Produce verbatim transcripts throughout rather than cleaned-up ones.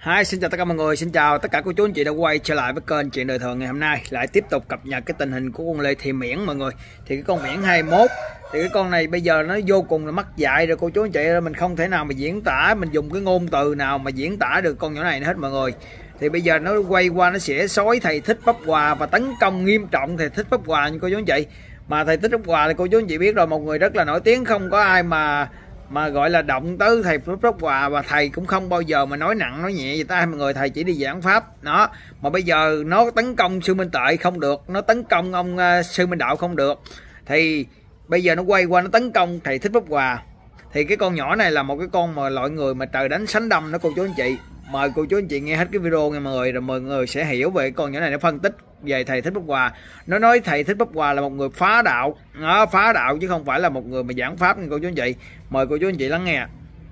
Hi, xin chào tất cả mọi người, xin chào tất cả cô chú anh chị đã quay trở lại với kênh Chuyện Đời Thường. Ngày hôm nay lại tiếp tục cập nhật cái tình hình của con Lê Thị Miễn mọi người. Thì cái con Miễn hai mốt thì cái con này bây giờ nó vô cùng là mắc dạy rồi cô chú anh chị, mình không thể nào mà diễn tả, mình dùng cái ngôn từ nào mà diễn tả được con nhỏ này hết mọi người. Thì bây giờ nó quay qua nó sẽ xói thầy Thích Pháp Hòa và tấn công nghiêm trọng thầy Thích Pháp Hòa như cô chú anh chị. Mà thầy Thích Pháp Hòa thì cô chú anh chị biết rồi, một người rất là nổi tiếng, không có ai mà mà gọi là động tới thầy Pháp Hòa, và thầy cũng không bao giờ mà nói nặng nói nhẹ gì ta mọi người. Thầy chỉ đi giảng pháp đó, mà bây giờ nó tấn công sư Minh Tuệ không được, nó tấn công ông uh, sư Minh Đạo không được, thì bây giờ nó quay qua nó tấn công thầy Thích Pháp Hòa. Thì cái con nhỏ này là một cái con mà loại người mà trời đánh sánh đâm đó cô chú anh chị. Mời cô chú anh chị nghe hết cái video nha mọi người, rồi mọi người sẽ hiểu về con nhỏ này, nó phân tích về thầy Thích Pháp Hòa. Nó nói thầy Thích Pháp Hòa là một người phá đạo, nó phá đạo chứ không phải là một người mà giảng pháp nha cô chú anh chị. Mời cô chú anh chị lắng nghe.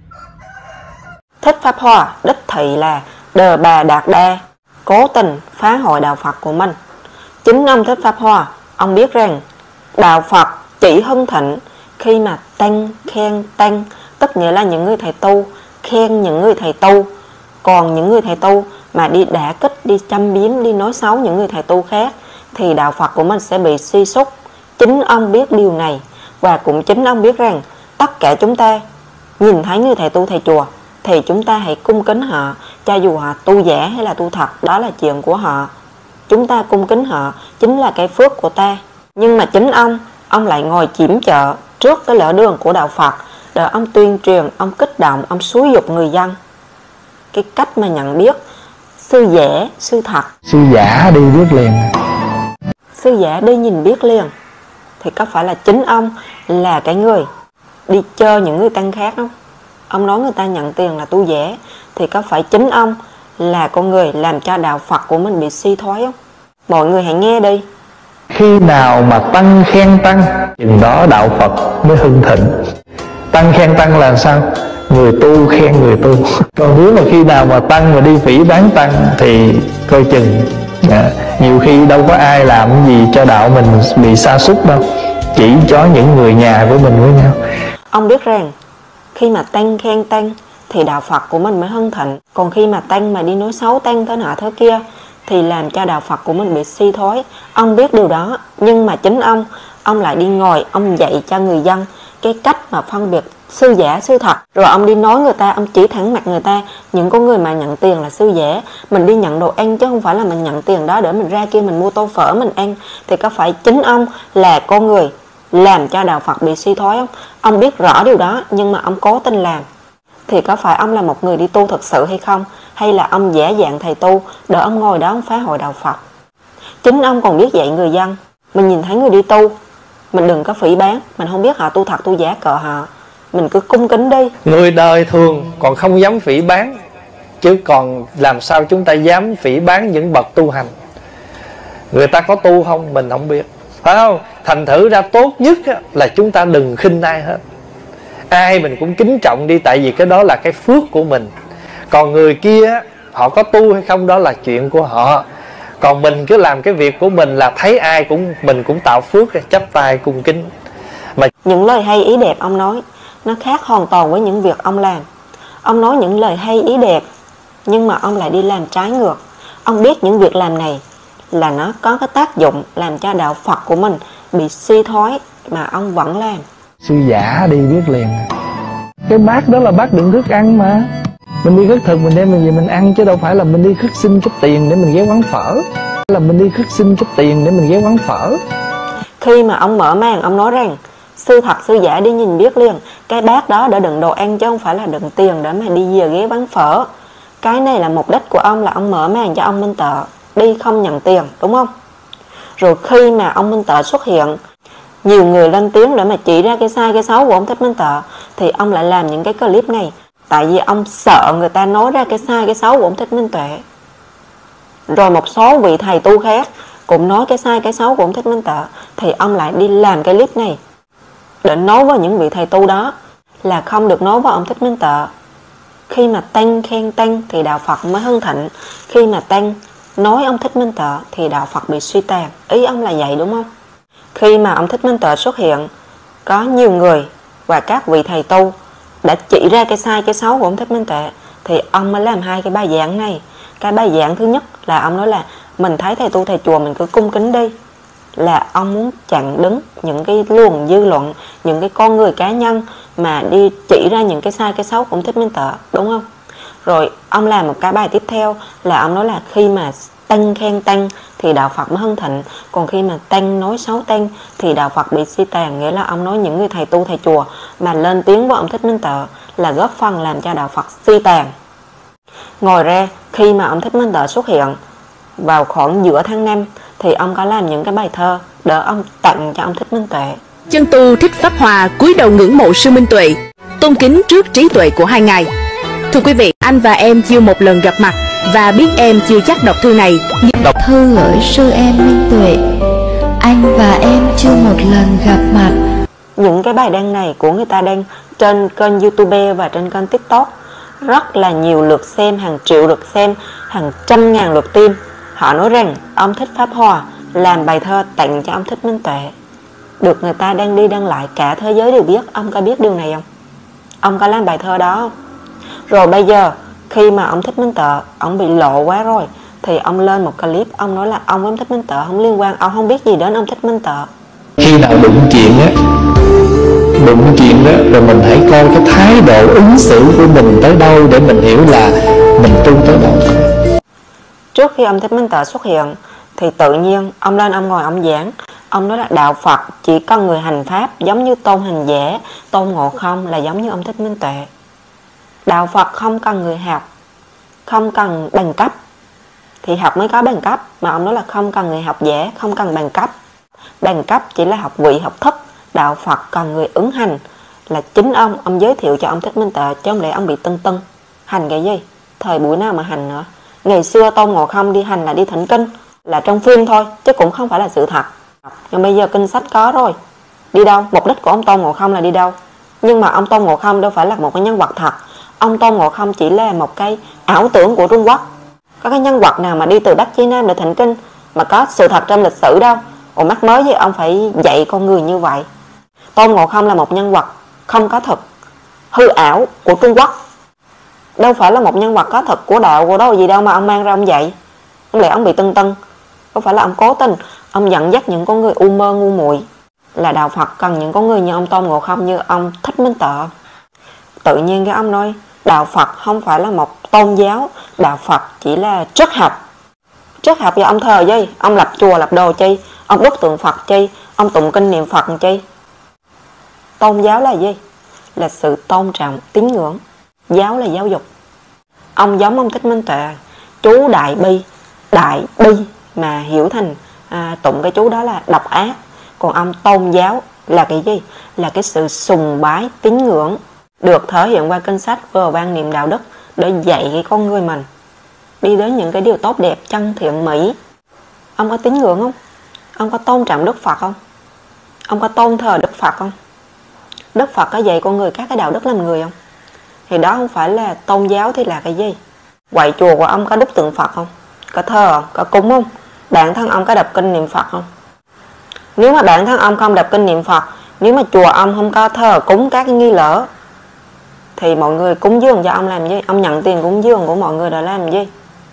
Thích Pháp Hòa đích thị là Đờ Bà Đạt Đa, cố tình phá hoại đạo Phật của mình. Chính ông Thích Pháp Hòa, ông biết rằng đạo Phật chỉ hưng thịnh khi mà tăng khen tăng, tức nghĩa là những người thầy tu khen những người thầy tu, còn những người thầy tu mà đi đả kích, đi châm biếm, đi nói xấu những người thầy tu khác thì đạo Phật của mình sẽ bị suy sút. Chính ông biết điều này, và cũng chính ông biết rằng tất cả chúng ta nhìn thấy người thầy tu thầy chùa thì chúng ta hãy cung kính họ, cho dù họ tu giả hay là tu thật, đó là chuyện của họ. Chúng ta cung kính họ chính là cái phước của ta. Nhưng mà chính ông, ông lại ngồi chiếm chợ trước cái lỡ đường của đạo Phật để ông tuyên truyền, ông kích động, ông xúi dục người dân. Cái cách mà nhận biết sư giả, sư thật. Sư giả đi biết liền. Sư giả đi nhìn biết liền. Thì có phải là chính ông là cái người đi chơi những người tăng khác không? Ông nói người ta nhận tiền là tu giả, thì có phải chính ông là con người làm cho đạo Phật của mình bị suy thoái không? Mọi người hãy nghe đi. Khi nào mà tăng khen tăng, chừng đó đạo Phật mới hưng thịnh. Tăng khen tăng là sao? Người tu khen người tu. Còn nếu mà khi nào mà tăng mà đi phỉ báng tăng thì coi chừng à, nhiều khi đâu có ai làm gì cho đạo mình bị sa sút đâu, chỉ cho những người nhà của mình với nhau. Ông biết rằng khi mà tăng khen tăng thì đạo Phật của mình mới hưng thịnh, còn khi mà tăng mà đi nói xấu tăng thế nọ thế kia thì làm cho đạo Phật của mình bị suy thoái. Ông biết điều đó, nhưng mà chính ông ông lại đi ngồi ông dạy cho người dân cái cách mà phân biệt sư giả sư thật, rồi ông đi nói người ta, ông chỉ thẳng mặt người ta, những con người mà nhận tiền là sư giả. Mình đi nhận đồ ăn chứ không phải là mình nhận tiền đó để mình ra kia mình mua tô phở mình ăn. Thì có phải chính ông là con người làm cho đạo Phật bị suy thoái không? Ông biết rõ điều đó nhưng mà ông cố tình làm. Thì có phải ông là một người đi tu thực sự hay không? Hay là ông giả dạng thầy tu để ông ngồi đó ông phá hoại đạo Phật? Chính ông còn biết dạy người dân. Mình nhìn thấy người đi tu, mình đừng có phỉ báng. Mình không biết họ tu thật tu giả cỡ họ, mình cứ cung kính đi. Người đời thường còn không dám phỉ báng, chứ còn làm sao chúng ta dám phỉ báng những bậc tu hành. Người ta có tu không mình không biết, phải không? Thành thử ra tốt nhất là chúng ta đừng khinh ai hết. Ai mình cũng kính trọng đi, tại vì cái đó là cái phước của mình. Còn người kia họ có tu hay không đó là chuyện của họ. Còn mình cứ làm cái việc của mình là thấy ai cũng mình cũng tạo phước, chắp tay cung kính. Mà những lời hay ý đẹp ông nói nó khác hoàn toàn với những việc ông làm. Ông nói những lời hay ý đẹp, nhưng mà ông lại đi làm trái ngược. Ông biết những việc làm này là nó có cái tác dụng làm cho đạo Phật của mình bị suy thoái, mà ông vẫn làm. Sư giả đi biết liền. Cái bát đó là bát đựng thức ăn mà. Mình đi khất thực mình đem mình về mình ăn, chứ đâu phải là mình đi khất xin chút tiền để mình ghé quán phở. Là mình đi khất xin chút tiền để mình ghé quán phở. Khi mà ông mở màn ông nói rằng sư thật sư giả đi nhìn biết liền, cái bát đó để đựng đồ ăn chứ không phải là đựng tiền để mà đi về ghé bán phở. Cái này là mục đích của ông, là ông mở màn cho ông Minh Tuệ đi không nhận tiền, đúng không? Rồi khi mà ông Minh Tuệ xuất hiện, nhiều người lên tiếng để mà chỉ ra cái sai cái xấu của ông Thích Minh Tuệ, thì ông lại làm những cái clip này. Tại vì ông sợ người ta nói ra cái sai cái xấu của ông Thích Minh Tuệ. Rồi một số vị thầy tu khác cũng nói cái sai cái xấu của ông Thích Minh Tuệ, thì ông lại đi làm cái clip này để nói với những vị thầy tu đó là không được nói với ông Thích Minh Tuệ. Khi mà tăng khen tăng thì đạo Phật mới hưng thịnh. Khi mà tăng nói ông Thích Minh Tuệ thì đạo Phật bị suy tàn. Ý ông là vậy đúng không? Khi mà ông Thích Minh Tuệ xuất hiện, có nhiều người và các vị thầy tu đã chỉ ra cái sai cái xấu của ông Thích Minh Tuệ, thì ông mới làm hai cái bài giảng này. Cái bài giảng thứ nhất là ông nói là mình thấy thầy tu thầy chùa mình cứ cung kính đi, là ông muốn chặn đứng những cái luồng dư luận, những cái con người cá nhân mà đi chỉ ra những cái sai cái xấu của ông Thích Minh Tuệ, đúng không? Rồi ông làm một cái bài tiếp theo là ông nói là khi mà tăng khen tăng thì đạo Phật mới hưng thịnh, còn khi mà tăng nói xấu tăng thì đạo Phật bị suy tàn. Nghĩa là ông nói những người thầy tu thầy chùa mà lên tiếng với ông Thích Minh Tuệ là góp phần làm cho đạo Phật suy tàn. Ngoài ra khi mà ông Thích Minh Tuệ xuất hiện vào khoảng giữa tháng năm thì ông có làm những cái bài thơ để ông tặng cho ông Thích Minh Tuệ. Chân tu Thích Pháp Hòa cúi đầu ngưỡng mộ sư Minh Tuệ, tôn kính trước trí tuệ của hai ngài. Thưa quý vị, anh và em chưa một lần gặp mặt và biết em chưa chắc đọc thư này. Nhưng đọc thư gửi sư em Minh Tuệ, anh và em chưa một lần gặp mặt. Những cái bài đăng này của người ta đăng trên kênh YouTube và trên kênh TikTok rất là nhiều lượt xem, hàng triệu lượt xem, hàng trăm ngàn lượt tim. Họ nói rằng ông Thích Pháp Hòa làm bài thơ tặng cho ông Thích Minh Tuệ, được người ta đang đi đăng lại, cả thế giới đều biết. Ông có biết điều này không? Ông có làm bài thơ đó không? Rồi bây giờ khi mà ông Thích Minh Tuệ ông bị lộ quá rồi thì ông lên một clip, ông nói là ông với ông Thích Minh Tuệ không liên quan, ông không biết gì đến ông Thích Minh Tuệ. Khi nào đụng chuyện á, đụng chuyện đó rồi mình hãy coi cái thái độ ứng xử của mình tới đâu để mình hiểu là mình tu tới đâu. Trước khi ông Thích Minh Tuệ xuất hiện thì tự nhiên ông lên ông ngồi ông giảng. Ông nói là đạo Phật chỉ cần người hành pháp, giống như Tôn Hành Giả, Tôn Ngộ Không là giống như ông Thích Minh Tuệ. Đạo Phật không cần người học, không cần bằng cấp, thì học mới có bằng cấp. Mà ông nói là không cần người học giả, không cần bằng cấp. Bằng cấp chỉ là học vị, học thức. Đạo Phật cần người ứng hành, là chính ông, ông giới thiệu cho ông Thích Minh Tuệ, chứ không lẽ ông bị tưng tưng. Hành cái gì? Thời buổi nào mà hành nữa? Ngày xưa Tôn Ngộ Không đi hành là đi thỉnh kinh, là trong phim thôi, chứ cũng không phải là sự thật. Nhưng bây giờ kinh sách có rồi. Đi đâu? Mục đích của ông Tôn Ngộ Không là đi đâu? Nhưng mà ông Tôn Ngộ Không đâu phải là một cái nhân vật thật. Ông Tôn Ngộ Không chỉ là một cái ảo tưởng của Trung Quốc. Có cái nhân vật nào mà đi từ Bắc chí Nam để thỉnh kinh mà có sự thật trong lịch sử đâu. Ủa mắc mới gì ông phải dạy con người như vậy? Tôn Ngộ Không là một nhân vật không có thực, hư ảo của Trung Quốc, đâu phải là một nhân vật có thực của đạo của đâu gì đâu mà ông mang ra ông dạy. Không lẽ ông bị tưng tưng? Không phải là ông cố tình ông dẫn dắt những con người u mơ ngu muội. Là đạo Phật cần những con người như ông Tôn Ngộ Không, như ông Thích Minh Tuệ. Tự nhiên cái ông nói đạo Phật không phải là một tôn giáo, đạo Phật chỉ là triết học. Triết học và ông thờ gì? Ông lập chùa lập đồ chi? Ông đúc tượng Phật chi? Ông tụng kinh niệm Phật chi? Tôn giáo là gì? Là sự tôn trọng tín ngưỡng. Giáo là giáo dục. Ông giống ông Thích Minh Tuệ, chú đại bi, đại bi mà hiểu thành à, tụng cái chú đó là độc ác. Còn ông tôn giáo là cái gì? Là cái sự sùng bái tín ngưỡng, được thể hiện qua kinh sách và quan niệm đạo đức để dạy cái con người mình đi đến những cái điều tốt đẹp, chân thiện mỹ. Ông có tín ngưỡng không? Ông có tôn trọng Đức Phật không? Ông có tôn thờ Đức Phật không? Đức Phật có dạy con người các cái đạo đức làm người không? Thì đó không phải là tôn giáo thì là cái gì? Quậy chùa của ông có đúc tượng Phật không? Có thờ không? Có cúng không? Bản thân ông có đọc kinh niệm Phật không? Nếu mà bản thân ông không đọc kinh niệm Phật, nếu mà chùa ông không có thờ cúng các cái nghi lễ, thì mọi người cúng dường cho ông làm gì? Ông nhận tiền cúng dường của mọi người để làm gì?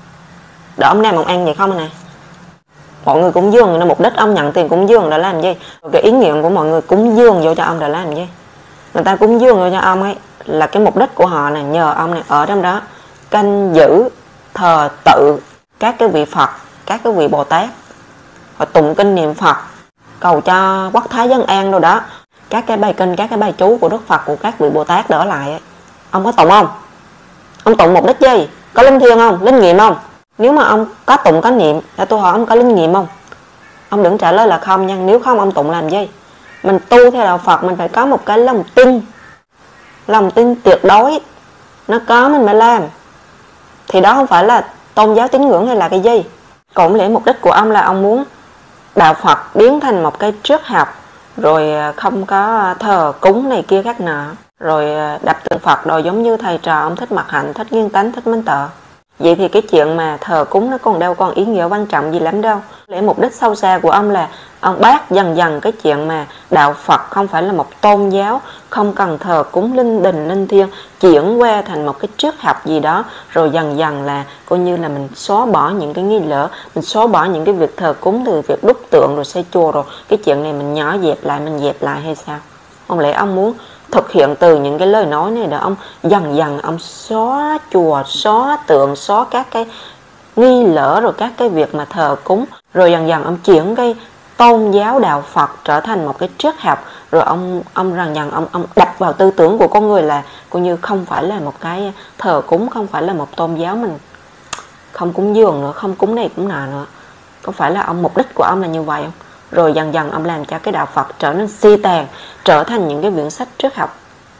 Để ông làm ông ăn vậy không này? Mọi người cúng dường là mục đích ông nhận tiền cúng dường để làm gì? Rồi cái ý nghĩa của mọi người cúng dường vô cho ông để làm gì? Người ta cúng dường vô cho ông ấy là cái mục đích của họ này, nhờ ông này ở trong đó canh giữ, thờ tự các cái vị Phật, các cái vị Bồ Tát, họ tụng kinh niệm Phật, cầu cho quốc thái dân an đâu đó. Các cái bài kinh, các cái bài chú của Đức Phật, của các vị Bồ Tát đỡ lại ấy. Ông có tụng không? Ông tụng mục đích gì? Có linh thiêng không? Linh nghiệm không? Nếu mà ông có tụng có niệm, để tôi hỏi ông có linh nghiệm không? Ông đừng trả lời là không nha. Nếu không ông tụng làm gì? Mình tu theo đạo Phật mình phải có một cái lòng tin, lòng tin tuyệt đối, nó có mình mới làm. Thì đó không phải là tôn giáo tín ngưỡng hay là cái gì. Cũng lẽ mục đích của ông là ông muốn đạo Phật biến thành một cái triết học, rồi không có thờ cúng này kia khác nọ, rồi đập tượng Phật rồi giống như thầy trò ông Thích Mạt Hạnh, Thích Nghiên Tánh, Thích Minh Tuệ. Vậy thì cái chuyện mà thờ cúng nó còn đâu còn ý nghĩa quan trọng gì lắm đâu. Lẽ mục đích sâu xa của ông là ông bác dần dần cái chuyện mà đạo Phật không phải là một tôn giáo, không cần thờ cúng linh đình linh thiêng, chuyển qua thành một cái triết học gì đó, rồi dần dần là coi như là mình xóa bỏ những cái nghi lễ, mình xóa bỏ những cái việc thờ cúng, từ việc đúc tượng rồi xây chùa, rồi cái chuyện này mình nhỏ dẹp lại, mình dẹp lại hay sao? Không lẽ ông muốn thực hiện từ những cái lời nói này để ông dần dần ông xóa chùa, xóa tượng, xóa các cái nghi lễ, rồi các cái việc mà thờ cúng, rồi dần dần ông chuyển cái tôn giáo đạo Phật trở thành một cái triết học, rồi ông ông rằng dần ông ông đặt vào tư tưởng của con người là coi như không phải là một cái thờ cúng, không phải là một tôn giáo, mình không cúng dường nữa, không cúng này cúng nọ nữa. Có phải là ông mục đích của ông là như vậy không? Rồi dần dần ông làm cho cái đạo Phật trở nên si tàn, trở thành những cái quyển sách triết học.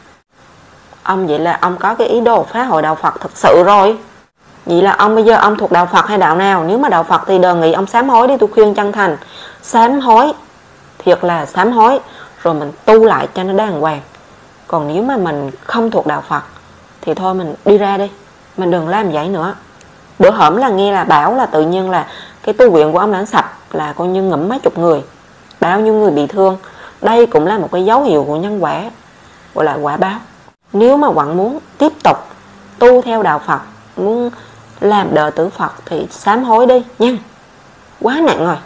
Ông vậy là ông có cái ý đồ phá hoại đạo Phật thật sự rồi. Vậy là ông bây giờ ông thuộc đạo Phật hay đạo nào? Nếu mà đạo Phật thì đề nghị ông sám hối đi, tôi khuyên chân thành. Sám hối, thiệt là sám hối, rồi mình tu lại cho nó đàng hoàng. Còn nếu mà mình không thuộc đạo Phật thì thôi mình đi ra đi, mình đừng làm vậy nữa. Bữa hổm là nghe là bảo là tự nhiên là cái tu viện của ông đã sập, là coi như ngẫm mấy chục người, bao nhiêu người bị thương. Đây cũng là một cái dấu hiệu của nhân quả, gọi là quả báo. Nếu mà bạn muốn tiếp tục tu theo đạo Phật, muốn làm đệ tử Phật thì sám hối đi nha, quá nặng rồi.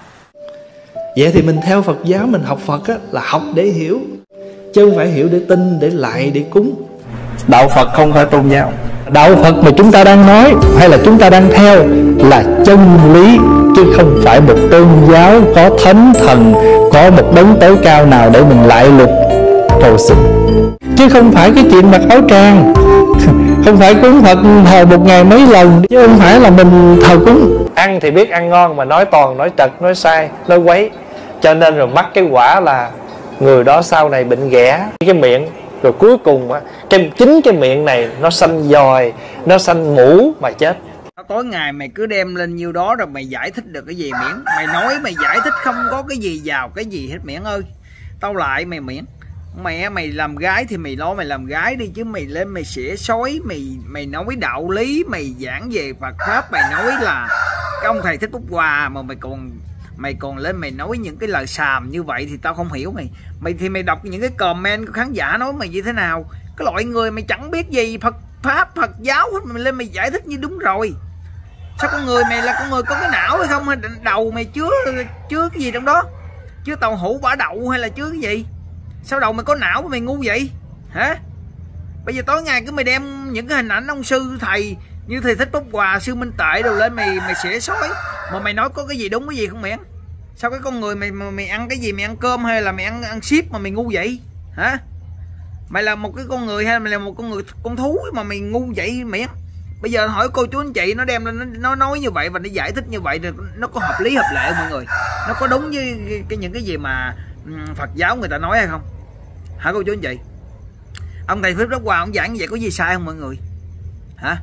Vậy thì mình theo Phật giáo, mình học Phật á, là học để hiểu, chứ không phải hiểu để tin, để lại, để cúng. Đạo Phật không phải tôn giáo. Đạo Phật mà chúng ta đang nói hay là chúng ta đang theo là chân lý, chứ không phải một tôn giáo có thánh thần, có một đấng tối cao nào để mình lại luật cầu xin. Chứ không phải cái chuyện mặc áo tràng, không phải cúng Phật thờ một ngày mấy lần, chứ không phải là mình thờ cúng. Ăn thì biết ăn ngon mà nói toàn, nói trật, nói sai, nói quấy, cho nên rồi mắc cái quả là người đó sau này bệnh ghẻ cái miệng, rồi cuối cùng á, cái chính cái miệng này nó sanh dòi, nó sanh mũ mà chết. Tối ngày mày cứ đem lên nhiêu đó rồi mày giải thích được cái gì miễn? Mày nói mày giải thích không có cái gì vào cái gì hết miễn ơi. Tao lại mày miễn. Mẹ mày làm gái thì mày nói mày làm gái đi, chứ mày lên mày xỉa xói, mày mày nói đạo lý, mày giảng về Phật pháp, mày nói là cái ông thầy Thích Phúc Hòa mà mày còn mày còn lên mày nói những cái lời xàm như vậy thì tao không hiểu mày. Mày thì mày đọc những cái comment của khán giả nói mày như thế nào? Cái loại người mày chẳng biết gì Phật pháp, Phật giáo hết, mày lên mày giải thích như đúng rồi. Sao con người mày là con người có cái não hay không, hay đầu mày chứa chứa cái gì trong đó? Chứa tàu hũ quả đậu hay là chứa cái gì? Sao đầu mày có não mà mày ngu vậy hả? Bây giờ tối ngày cứ mày đem những cái hình ảnh ông sư thầy như thầy Thích Phúc Hòa, sư Minh Tệ đồ lên mày mày xỉa xói, mà mày nói có cái gì đúng cái gì không miệng? Sao cái con người mày mày, mày ăn cái gì, mày ăn cơm hay là mày ăn ăn ship mà mày ngu vậy hả? Mày là một cái con người hay mày là một con người con thú mà mày ngu vậy miệng? Bây giờ hỏi cô chú anh chị, nó đem lên nó, nó nói như vậy và nó giải thích như vậy thì nó có hợp lý hợp lệ không mọi người? Nó có đúng với cái, cái những cái gì mà um, Phật giáo người ta nói hay không? Hả cô chú anh chị? Ông thầy Thích Phúc Hòa ông giảng như vậy có gì sai không mọi người? Hả?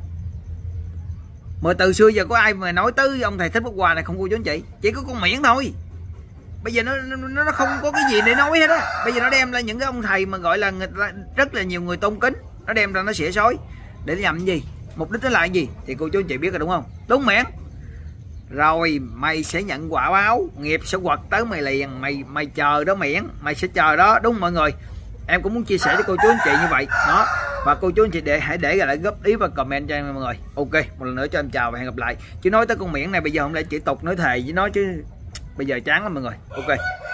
Mà từ xưa giờ có ai mà nói tới ông thầy Thích Phúc Hòa này không cô chú anh chị? Chỉ có con miệng thôi. Bây giờ nó nó, nó không có cái gì để nói hết á. Bây giờ nó đem ra những cái ông thầy mà gọi là người ta, rất là nhiều người tôn kính, nó đem ra nó xỉa xói để nhằm cái gì? Mục đích nó là cái gì? Thì cô chú anh chị biết rồi đúng không? Đúng miệng. Rồi mày sẽ nhận quả báo, nghiệp sẽ quật tới mày liền, mày mày chờ đó miễn, mày sẽ chờ đó, đúng không mọi người? Em cũng muốn chia sẻ cho cô chú anh chị như vậy đó. Và cô chú anh chị để hãy để lại góp ý và comment cho em mọi người. Ok, một lần nữa cho em chào và hẹn gặp lại. Chứ nói tới con miễn này bây giờ không lẽ chỉ tục nói thề với nó chứ bây giờ chán lắm mọi người. Ok.